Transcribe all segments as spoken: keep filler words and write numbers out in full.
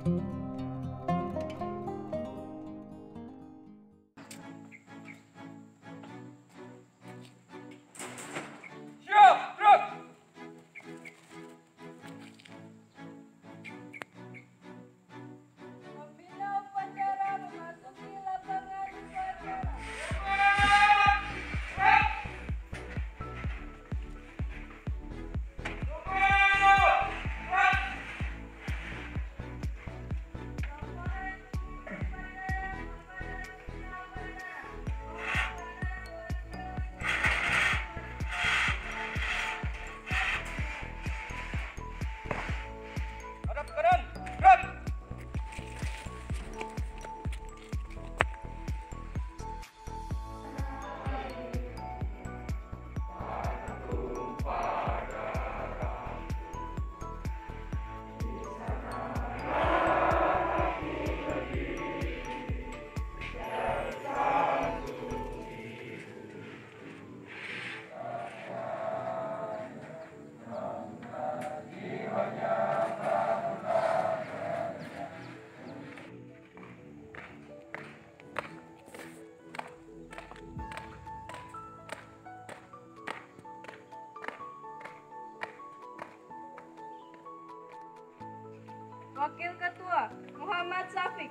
Wakil Ketua Muhammad Syafiq.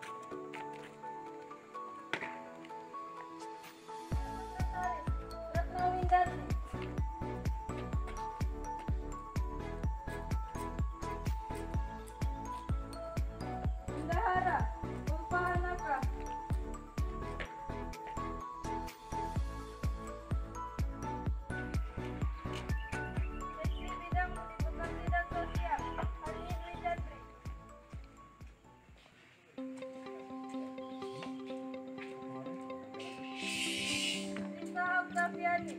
Retno Windarti. Bendahara Ulfa Hanaka. Seksi Bidang Pekerja dan Sosial Haji Dwi Chandri. Lisa Oktaviani.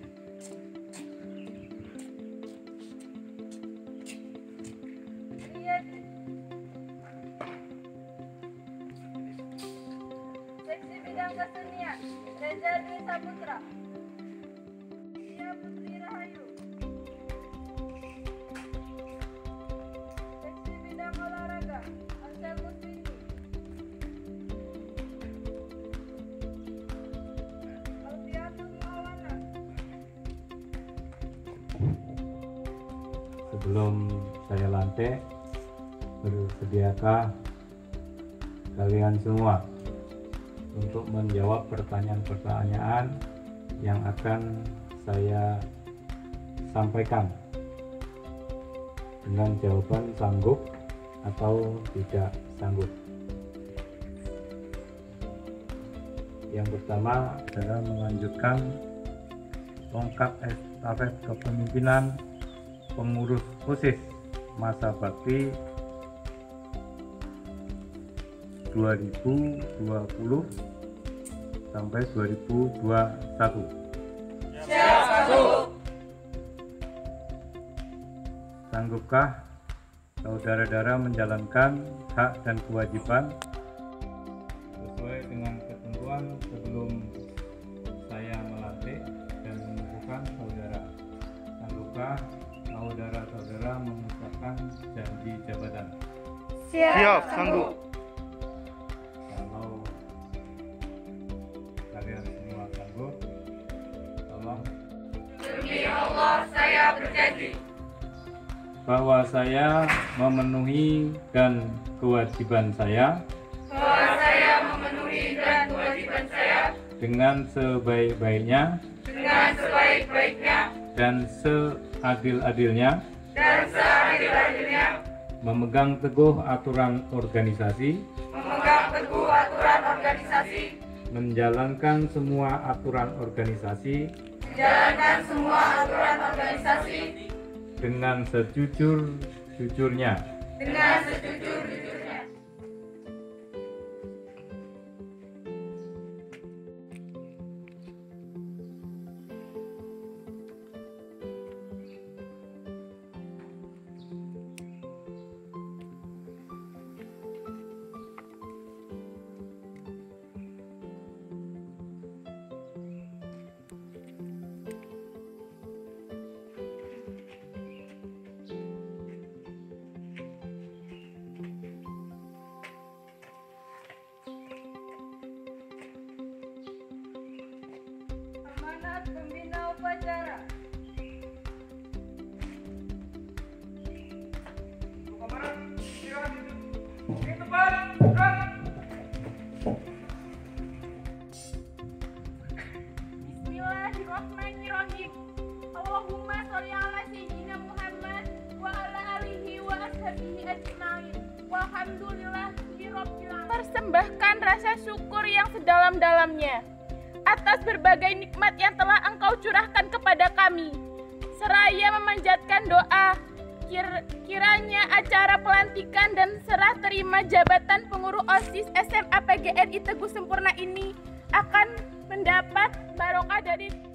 Riyadi. Seksi Bidang Kesenian Reza Dwi Saputra. Tia Putri Rahayu. Seksi Bidang Olahraga Ansel Muswindi. Alfiatul Maulana. Sebelum saya lantik, bersediakah kalian semua untuk menjawab pertanyaan-pertanyaan yang akan saya sampaikan dengan jawaban sanggup atau tidak sanggup. Yang pertama adalah melanjutkan tongkat estafet kepemimpinan pengurus OSIS masa bakti dua ribu dua puluh sampai dua ribu dua puluh satu. Siap, sanggup. Sanggupkah saudara-saudara menjalankan hak dan kewajiban sesuai dengan ketentuan sebelum saya melantik dan menentukan saudara? Sanggupkah saudara-saudara mengucapkan janji jabatan? Siap, sanggup. Kalau kalian semua sanggup, tolong. Demi Allah, saya berjanji Bahwa saya memenuhi dan kewajiban saya bahwa saya memenuhi dan kewajiban saya dengan sebaik-baiknya dengan sebaik-baiknya dan seadil-adilnya, dan seadil-adilnya, memegang teguh aturan organisasi, memegang teguh aturan organisasi, menjalankan semua aturan organisasi menjalankan semua aturan organisasi dengan sejujur-jujurnya. dengan sejujur-jujurnya. pembina upacara. Bismillahirrahmanirrahim. Allahumma sholli ala sayyidina Muhammad wa ala alihi wa ashabihi ajmain. Walhamdulillahi rabbil alamin. Persembahkan rasa syukur yang sedalam-dalamnya atas berbagai nikmat yang telah Engkau curahkan kepada kami, seraya memanjatkan doa kir- kiranya acara pelantikan dan serah terima jabatan pengurus OSIS S M A P G R I Teguh Sempurna ini akan mendapat barokah dari